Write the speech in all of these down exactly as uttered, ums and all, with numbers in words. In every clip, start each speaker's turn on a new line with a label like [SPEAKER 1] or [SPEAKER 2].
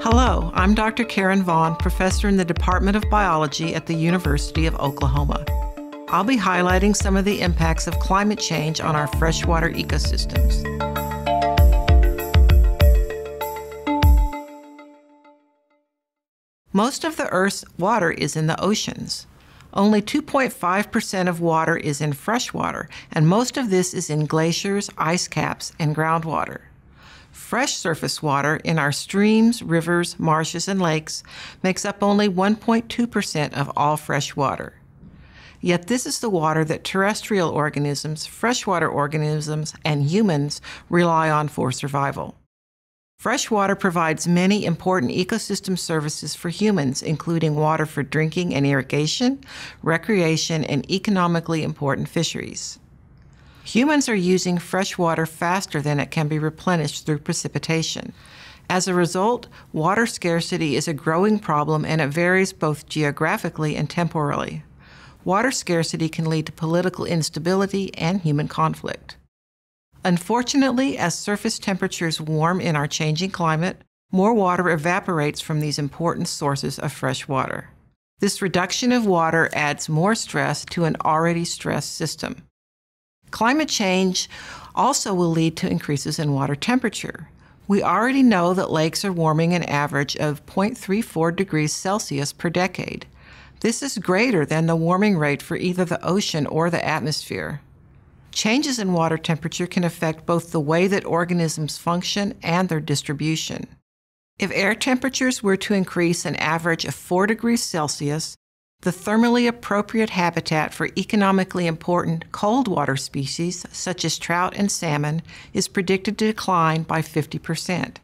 [SPEAKER 1] Hello, I'm Doctor Caryn Vaughn, professor in the Department of Biology at the University of Oklahoma. I'll be highlighting some of the impacts of climate change on our freshwater ecosystems. Most of the Earth's water is in the oceans. Only two point five percent of water is in freshwater, and most of this is in glaciers, ice caps, and groundwater. Fresh surface water in our streams, rivers, marshes, and lakes makes up only one point two percent of all fresh water. Yet this is the water that terrestrial organisms, freshwater organisms, and humans rely on for survival. Freshwater provides many important ecosystem services for humans, including water for drinking and irrigation, recreation, and economically important fisheries. Humans are using fresh water faster than it can be replenished through precipitation. As a result, water scarcity is a growing problem, and it varies both geographically and temporally. Water scarcity can lead to political instability and human conflict. Unfortunately, as surface temperatures warm in our changing climate, more water evaporates from these important sources of fresh water. This reduction of water adds more stress to an already stressed system. Climate change also will lead to increases in water temperature. We already know that lakes are warming an average of zero point three four degrees Celsius per decade. This is greater than the warming rate for either the ocean or the atmosphere. Changes in water temperature can affect both the way that organisms function and their distribution. If air temperatures were to increase an average of four degrees Celsius, the thermally appropriate habitat for economically important cold water species, such as trout and salmon, is predicted to decline by fifty percent.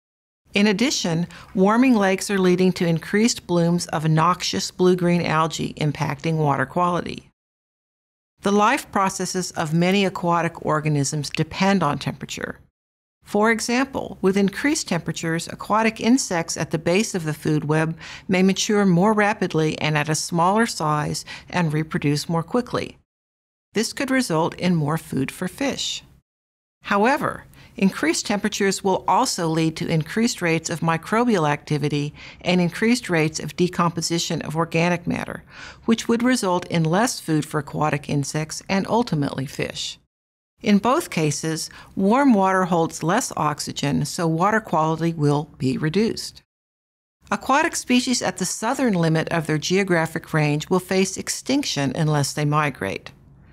[SPEAKER 1] In addition, warming lakes are leading to increased blooms of noxious blue-green algae impacting water quality. The life processes of many aquatic organisms depend on temperature. For example, with increased temperatures, aquatic insects at the base of the food web may mature more rapidly and at a smaller size and reproduce more quickly. This could result in more food for fish. However, increased temperatures will also lead to increased rates of microbial activity and increased rates of decomposition of organic matter, which would result in less food for aquatic insects and ultimately fish. In both cases, warm water holds less oxygen, so water quality will be reduced. Aquatic species at the southern limit of their geographic range will face extinction unless they migrate.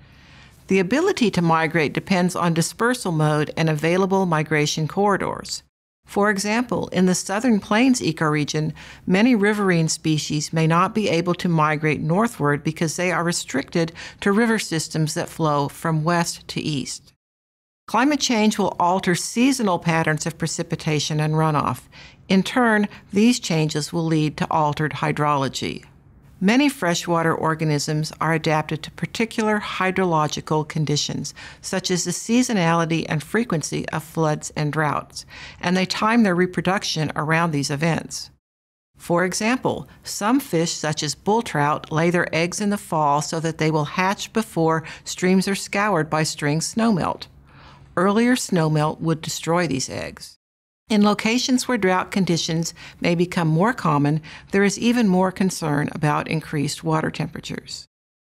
[SPEAKER 1] The ability to migrate depends on dispersal mode and available migration corridors. For example, in the southern plains ecoregion, many riverine species may not be able to migrate northward because they are restricted to river systems that flow from west to east. Climate change will alter seasonal patterns of precipitation and runoff. In turn, these changes will lead to altered hydrology. Many freshwater organisms are adapted to particular hydrological conditions, such as the seasonality and frequency of floods and droughts, and they time their reproduction around these events. For example, some fish, such as bull trout, lay their eggs in the fall so that they will hatch before streams are scoured by spring snowmelt. Earlier snowmelt would destroy these eggs. In locations where drought conditions may become more common, there is even more concern about increased water temperatures.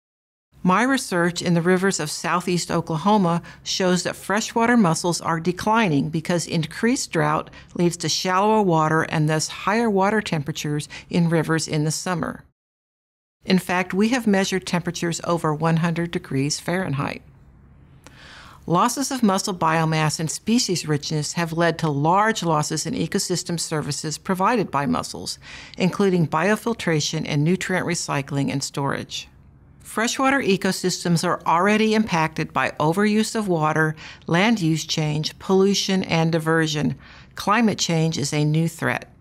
[SPEAKER 1] My research in the rivers of southeast Oklahoma shows that freshwater mussels are declining because increased drought leads to shallower water and thus higher water temperatures in rivers in the summer. In fact, we have measured temperatures over one hundred degrees Fahrenheit. Losses of mussel biomass and species richness have led to large losses in ecosystem services provided by mussels, including biofiltration and nutrient recycling and storage. Freshwater ecosystems are already impacted by overuse of water, land use change, pollution, and diversion. Climate change is a new threat.